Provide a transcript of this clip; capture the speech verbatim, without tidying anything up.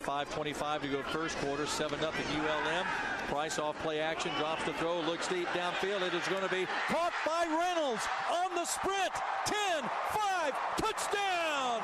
five twenty-five to go first quarter. seven nothing U L M. Price off play action, drops the throw, looks deep downfield. It is going to be caught by Reynolds on the sprint. ten five, touchdown!